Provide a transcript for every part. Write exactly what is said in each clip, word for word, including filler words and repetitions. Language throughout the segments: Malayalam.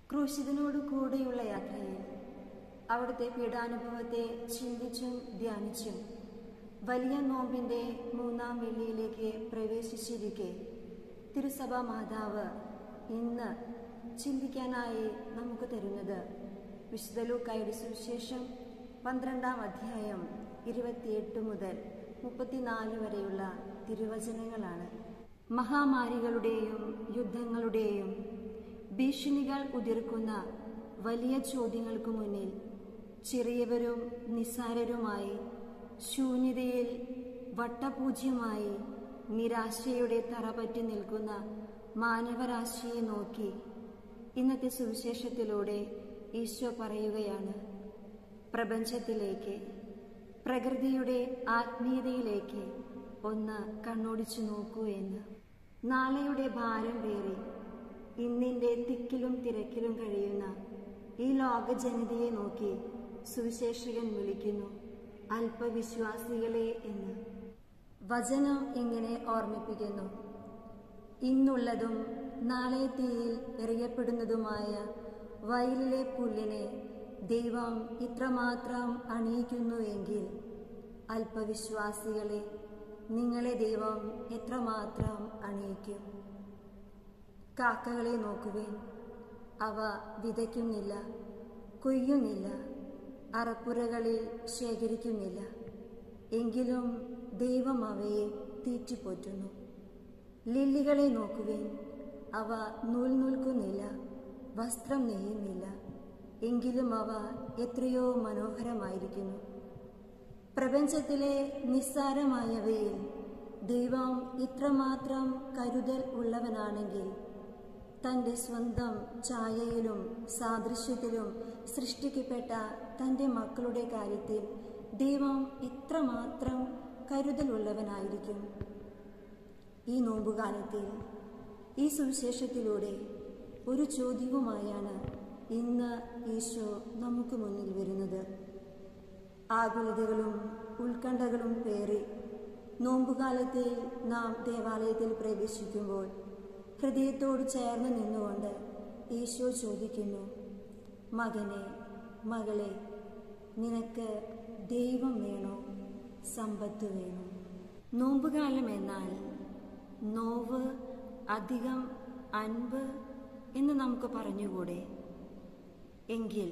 ക്രൂശിതനോട് കൂടെയുള്ള യാത്രയിൽ അവിടുത്തെ പീഡാനുഭവത്തെ ചിന്തിച്ചും ധ്യാനിച്ചും വലിയ നോമ്പിൻ്റെ മൂന്നാം വെള്ളിയിലേക്ക് പ്രവേശിച്ചിരിക്കെ തിരുസഭാ മാതാവ് ഇന്ന് ചിന്തിക്കാനായി നമുക്ക് തരുന്നത് വിശുദ്ധ ലൂക്കായുടെ സുവിശേഷം പന്ത്രണ്ടാം അധ്യായം ഇരുപത്തിയെട്ട് മുതൽ മുപ്പത്തിനാല് വരെയുള്ള തിരുവചനങ്ങളാണ്. മഹാമാരികളുടെയും യുദ്ധങ്ങളുടെയും ഭീഷണികൾ ഉതിർക്കുന്ന വലിയ ചോദ്യങ്ങൾക്ക് മുന്നിൽ ചെറിയവരും നിസ്സാരരുമായി ശൂന്യതയിൽ വട്ടപൂജ്യമായി നിരാശയുടെ തറപറ്റി നിൽക്കുന്ന മാനവരാശിയെ നോക്കി ഇന്നത്തെ സുവിശേഷത്തിലൂടെ ഈശോ പറയുകയാണ്, പ്രപഞ്ചത്തിലേക്ക്, പ്രകൃതിയുടെ ആത്മീയതയിലേക്ക് ഒന്ന് കണ്ണോടിച്ചു നോക്കൂ എന്ന്. നാളെയുടെ ഭാരം പേറി ഇന്നിൻ്റെ തിക്കിലും തിരക്കിലും കഴിയുന്ന ഈ ലോക ജനതയെ നോക്കി സുവിശേഷകൻ വിളിക്കുന്നു, അല്പവിശ്വാസികളെ എന്ന്. വചനം ഇങ്ങനെ ഓർമ്മിപ്പിക്കുന്നു, ഇന്നുള്ളതും നാളെ തീയിൽ എറിയപ്പെടുന്നതുമായ വയലിലെ പുല്ലിനെ ദൈവം ഇത്രമാത്രം അണിയിക്കുന്നുവെങ്കിൽ അല്പവിശ്വാസികളെ നിങ്ങളെ ദൈവം എത്രമാത്രം അണിയിക്കും. കാക്കകളെ നോക്കുവേൻ, അവ വിതയ്ക്കുന്നില്ല, കൊയ്യുന്നില്ല, അറപ്പുരകളിൽ ശേഖരിക്കുന്നില്ല, എങ്കിലും ദൈവം അവയെ തീറ്റിപ്പോറ്റുന്നു. ലില്ലികളെ നോക്കുവേൻ, അവ നൂൽ നൂൽക്കുന്നില്ല, വസ്ത്രം നെയ്യുന്നില്ല, എങ്കിലും അവ എത്രയോ മനോഹരമായിരിക്കുന്നു. പ്രപഞ്ചത്തിലെ നിസ്സാരമായവയിൽ ദൈവം ഇത്രമാത്രം കരുതൽ ഉള്ളവനാണെങ്കിൽ തൻ്റെ സ്വന്തം ഛായയിലും സാദൃശ്യത്തിലും സൃഷ്ടിക്കപ്പെട്ട തൻ്റെ മക്കളുടെ കാര്യത്തിൽ ദൈവം ഇത്രമാത്രം കരുതലുള്ളവനായിരിക്കും. ഈ നോമ്പുകാലത്തിൽ ഈ സുവിശേഷത്തിലൂടെ ഒരു ചോദ്യവുമായാണ് ഇന്ന് ഈശോ നമുക്ക് മുന്നിൽ വരുന്നത്. ആകുലതകളും ഉത്കണ്ഠകളും പേറി നോമ്പുകാലത്തിൽ നാം ദേവാലയത്തിൽ പ്രവേശിക്കുമ്പോൾ ഹൃദയത്തോട് ചേർന്ന് നിന്നുകൊണ്ട് ഈശോ ചോദിക്കുന്നു, മകനെ, മകളെ, നിനക്ക് ദൈവം വേണോ, സമ്പത്ത് വേണോ? നോമ്പുകാലം എന്നാൽ നോവ് അധികം അൻപ് എന്ന് നമുക്ക് പറഞ്ഞുകൂടെ? എങ്കിൽ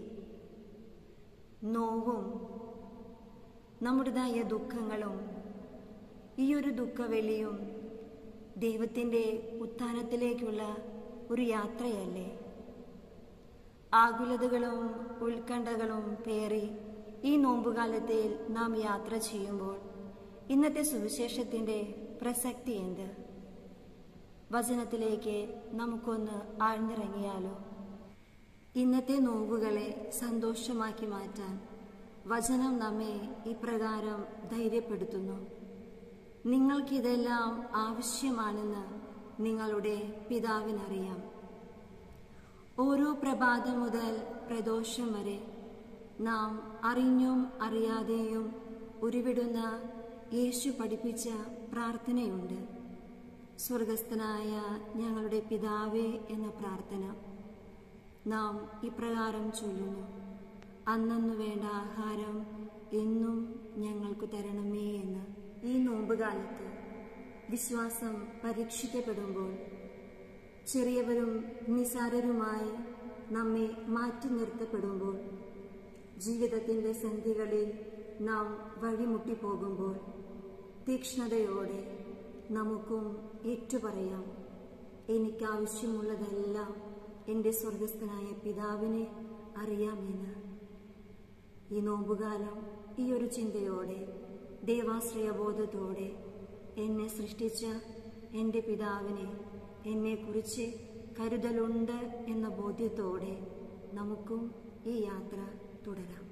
നോവും നമ്മുടേതായ ദുഃഖങ്ങളും ഈ ഒരു ദുഃഖവെളിയും ദൈവത്തിൻ്റെ ഉത്ഥാനത്തിലേക്കുള്ള ഒരു യാത്രയല്ലേ? ആകുലതകളും ഉത്കണ്ഠകളും പേറി ഈ നോമ്പുകാലത്തിൽ നാം യാത്ര ചെയ്യുമ്പോൾ ഇന്നത്തെ സുവിശേഷത്തിൻ്റെ പ്രസക്തി എന്ത്? വചനത്തിലേക്ക് നമുക്കൊന്ന് ആഴ്ന്നിറങ്ങിയാലോ? ഇന്നത്തെ നോവുകളെ സന്തോഷമാക്കി മാറ്റാൻ വചനം നമ്മെ ഇപ്രകാരം ധൈര്യപ്പെടുത്തുന്നു, നിങ്ങൾക്കിതെല്ലാം ആവശ്യമാണെന്ന് നിങ്ങളുടെ പിതാവിനറിയാം. ഓരോ പ്രഭാതം മുതൽ പ്രദോഷം വരെ നാം അറിഞ്ഞും അറിയാതെയും ഉരുവിടുന്ന യേശു പഠിപ്പിച്ച പ്രാർത്ഥനയുണ്ട്. സ്വർഗസ്ഥനായ ഞങ്ങളുടെ പിതാവേ എന്ന പ്രാർത്ഥന നാം ഇപ്രകാരം ചൊല്ലുന്നു, അന്നന്നു വേണ്ട ആഹാരം എന്നും ഞങ്ങൾക്ക് തരണമേ എന്ന്. ഈ നോമ്പുകാലത്ത് വിശ്വാസം പരീക്ഷിക്കപ്പെടുമ്പോൾ ചെറിയവരും നിസാരരുമായി നമ്മെ മാറ്റി നിർത്തപ്പെടുമ്പോൾ ജീവിതത്തിൻ്റെ സന്ധികളിൽ നാം വഴിമുട്ടിപ്പോകുമ്പോൾ തീക്ഷ്ണതയോടെ നമുക്കും ഏറ്റുപറയാം, എനിക്കാവശ്യമുള്ളതെല്ലാം എൻ്റെ സ്വർഗസ്ഥനായ പിതാവിനെ അറിയാമെന്ന്. ഈ നോമ്പുകാലം ഈ ഒരു ചിന്തയോടെ, ദൈവാശ്രയബോധത്തോടെ എന്നെ സൃഷ്ടിച്ച എൻ്റെ പിതാവിനെ എന്നെക്കുറിച്ച് കരുതലുണ്ട് എന്ന ബോധ്യത്തോടെ നമുക്കും ഈ യാത്ര തുടരാം.